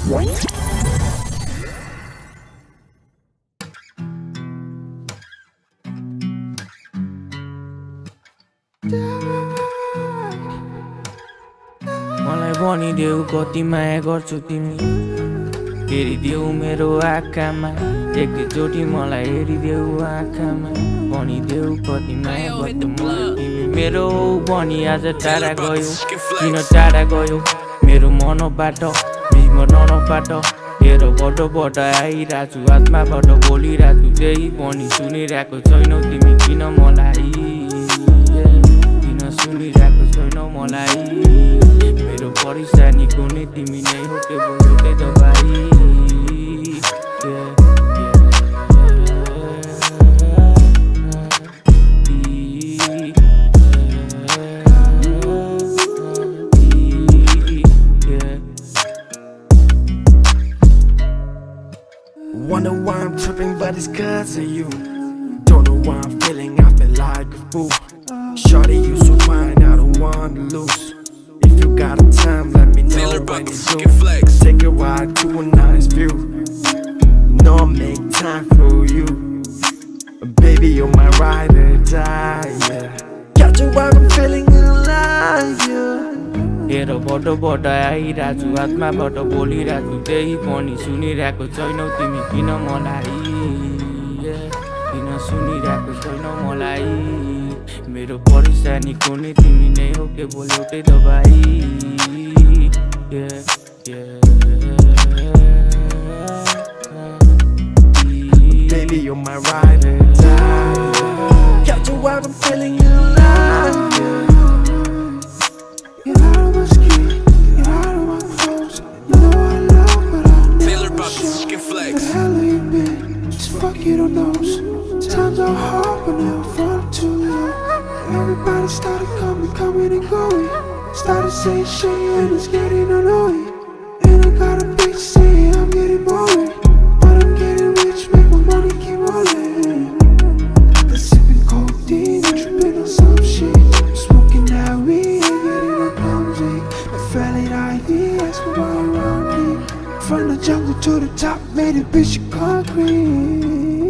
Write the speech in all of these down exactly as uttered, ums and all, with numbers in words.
मलाई भनिदेऊ कति माया गर्छु तिमी, हेरिदेऊ मेरो आँखामा, एकचोटि मलाई हेरिदेऊ आँखामा, भनिदेऊ कति माया गर्छु मलाई तिमी। मेरो भनी आज टाढा गयो, किन टाढा गयो मेरो मनबाट, बिचमा ननबाट हेर बटोबाट आइरहेछु, आत्माबाट बोलिरहेछु, त्यही पनि सुनिरहेको छैनौ तिमी किन मलाई, किन सुनिरहेको छैनौ मलाई। मेरो परेशानीको नै तिमी नै हो, केवल एउटै दबाई। Wonder why I'm tripping, but it's cause of you. Don't know why I'm feeling, I feel like a fool. Shorty, you so fine, I don't wanna lose. If you got a time, let me know when you do. Take a ride to a nice view. Know I'll make time for you. Baby, you're my ride or die, yeah. Catch you while I'm feeling alive, yeah. हेर बटोबाट आइरहेछु, आत्माबाट बोलिरहेछु, त्यही पनि सुनिरहेको छैनौ तिमी किन मलाई, किन सुनिरहेको छैनौ मलाई। मेरो परेशानीको नै तिमी नै हो, केवल एउटै दबाई। Baby, you're my ride or die. Catch you while I'm feeling alive, yeah. You don't know. Times are hard, but now far too long. Everybody started coming, coming and going. Started saying shit and it's getting annoying. And I got a bitch saying I'm getting boring, but I'm getting rich, make my money keep rolling. Been sipping codeine and tripping on some shit. Smoking that weed and getting a clumsy. I felt it I V, asking why around me. From the jungle to the top, made it bitch concrete.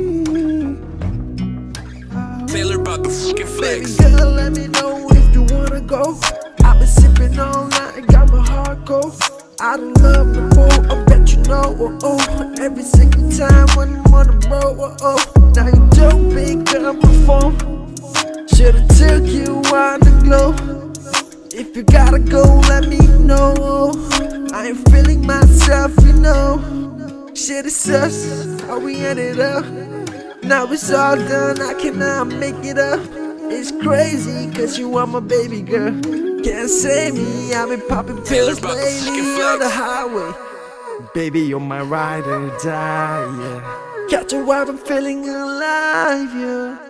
About the fucking flex. Baby girl, let me know if you wanna go. I've been sipping all night and got my heart cold. I don't love no more, I bet you know. Oh, oh. Every single time when I'm on the road. Oh, oh. Now you too big, girl, my phone. Should've took you on the glow. If you gotta go, let me know. I ain't feeling myself, you know. Shit is sus, how we ended up. Now it's all done, I cannot make it up. It's crazy, cause you are my baby girl. Can't save me, I've been popping pills lately on the highway. Baby, you're my ride or die, yeah. Catch a while, I'm feeling alive, yeah.